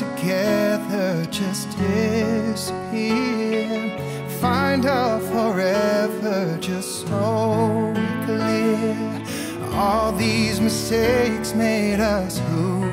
together just disappear. Find out forever just so clear. All these mistakes made us who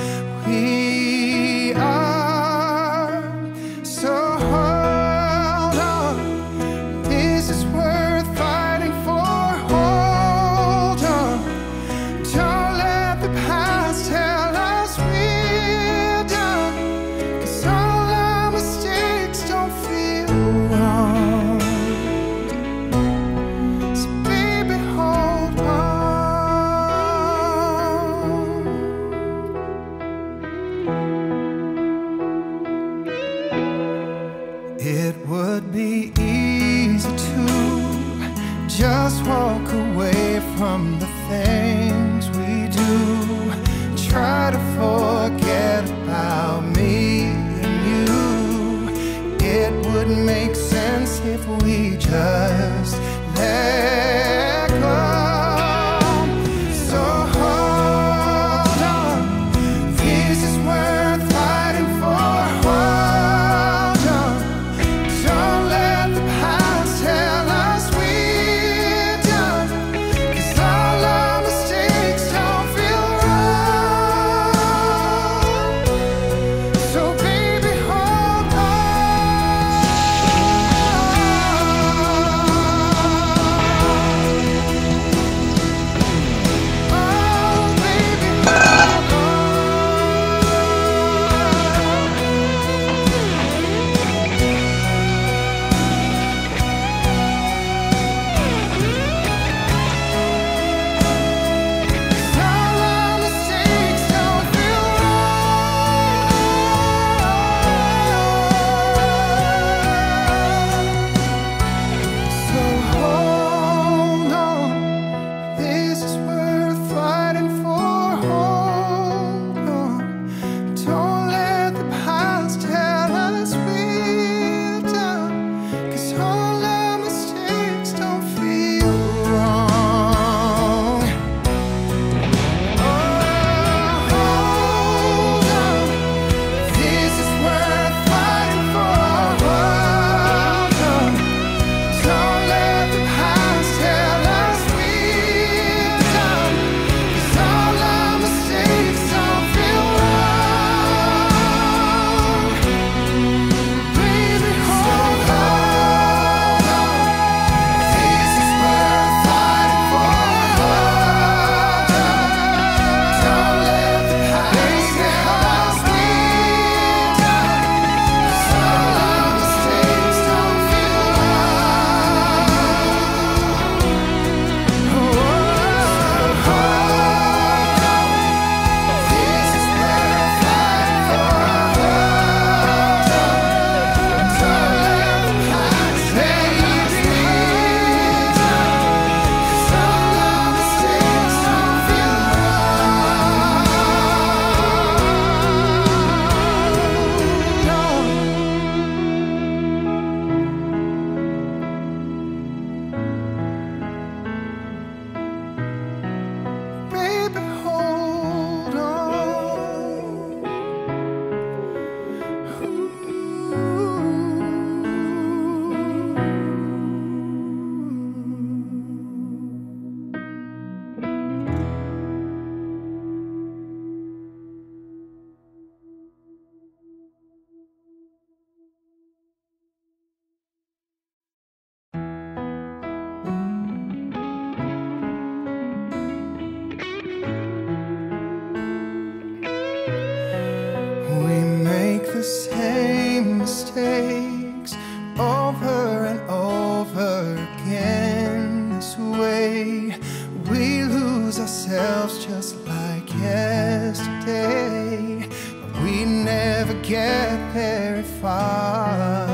we are. So hold on, this is worth fighting for. Hold on, don't let the past tell us we're done, 'cause all our mistakes don't feel wrong. So baby, hold on. It would be easy to just walk away from the things we do. Try to forget about me and you. It would make sense if we just let go. So hold on, this is worth fighting for. Hold on, don't let the past tell us we're done, 'cause all our mistakes don't feel wrong. So baby, hold on. Oh baby, hold on. All our mistakes don't feel wrong. So hold on, this is worth fighting for. Hold on, don't let the past tell us we're done, 'cause all our mistakes don't feel wrong. Oh, hold on, this is worth fighting for. Hold on, don't let the past tell us we're done, 'cause all our mistakes don't feel wrong. Baby, hold on, this is worth fighting for. Hold on, don't let the past tell us we're done, 'cause all our mistakes don't feel wrong. Oh, hold on, this is worth fighting for. Hold on, don't let the past tell us we're done, 'cause all our mistakes don't feel wrong. Baby, hold We make the same mistakes over and over again. This way we lose ourselves just like yesterday, but we never get very far.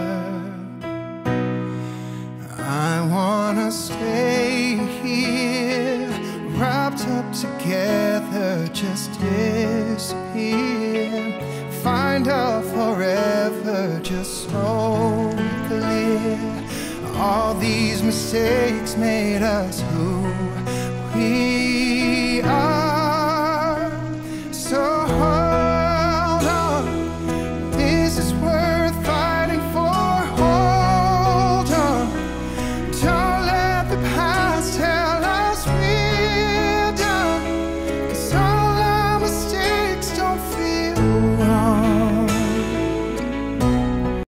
I wanna stay here, wrapped up together, just disappear. Find out forever just so clear. All these mistakes made us who we are.